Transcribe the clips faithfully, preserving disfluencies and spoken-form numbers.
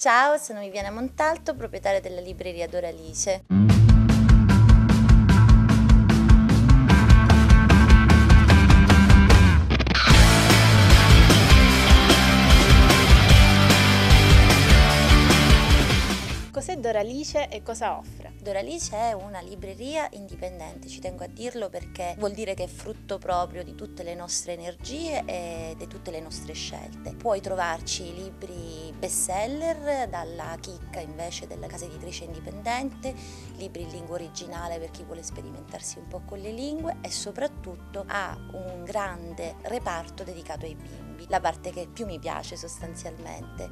Ciao, sono Viviana Montalto, proprietaria della libreria Doralice. Cos'è Doralice e cosa offre? Doralice è una libreria indipendente, ci tengo a dirlo perché vuol dire che è frutto proprio di tutte le nostre energie e di tutte le nostre scelte. Puoi trovarci libri bestseller, dalla chicca invece della casa editrice indipendente, libri in lingua originale per chi vuole sperimentarsi un po' con le lingue e soprattutto ha un grande reparto dedicato ai bimbi, la parte che più mi piace sostanzialmente.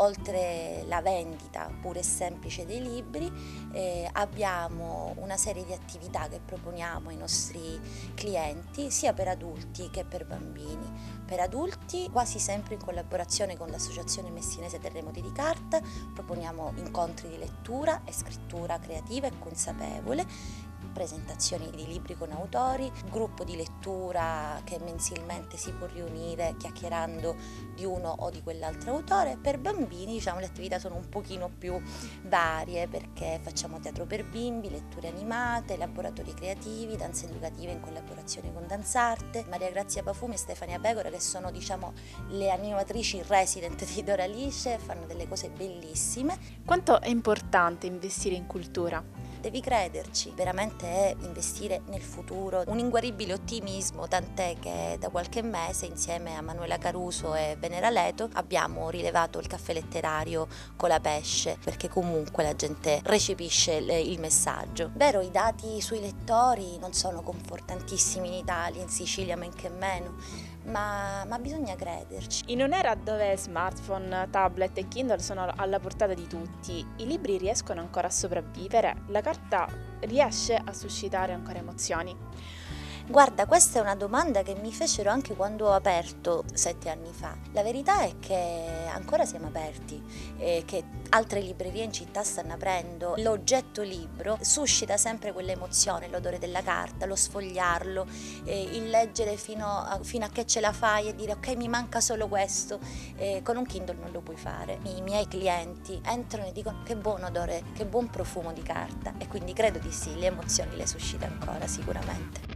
Oltre la vendita pura e semplice dei libri, eh, abbiamo una serie di attività che proponiamo ai nostri clienti sia per adulti che per bambini. Per adulti quasi sempre in collaborazione con l'associazione messinese Terremoti di Carta proponiamo incontri di lettura e scrittura creativa e consapevole, presentazioni di libri con autori, gruppo di lettura che mensilmente si può riunire chiacchierando di uno o di quell'altro autore. Per bambini, diciamo, le attività sono un pochino più varie perché facciamo teatro per bimbi, letture animate, laboratori creativi, danze educative in collaborazione con Danzarte, Maria Grazia Pafumi e Stefania Pecora, che sono, diciamo, le animatrici resident di Doralice, fanno delle cose bellissime. Quanto è importante investire in cultura? Devi crederci, veramente è investire nel futuro, un inguaribile ottimismo, tant'è che da qualche mese insieme a Manuela Caruso e Venera Leto abbiamo rilevato il caffè letterario Colapesce, perché comunque la gente recepisce il messaggio. Vero, i dati sui lettori non sono confortantissimi in Italia, in Sicilia men che meno, ma, ma bisogna crederci. In un'era dove smartphone, tablet e Kindle sono alla portata di tutti, i libri riescono ancora a sopravvivere? La carta riesce a suscitare ancora emozioni? Guarda, questa è una domanda che mi fecero anche quando ho aperto sette anni fa. La verità è che ancora siamo aperti e che altre librerie in città stanno aprendo. L'oggetto libro suscita sempre quell'emozione, l'odore della carta, lo sfogliarlo, eh, il leggere fino a, fino a che ce la fai e dire ok, mi manca solo questo. Eh, con un Kindle non lo puoi fare. I miei clienti entrano e dicono che buon odore, che buon profumo di carta, e quindi credo di sì, le emozioni le suscita ancora sicuramente.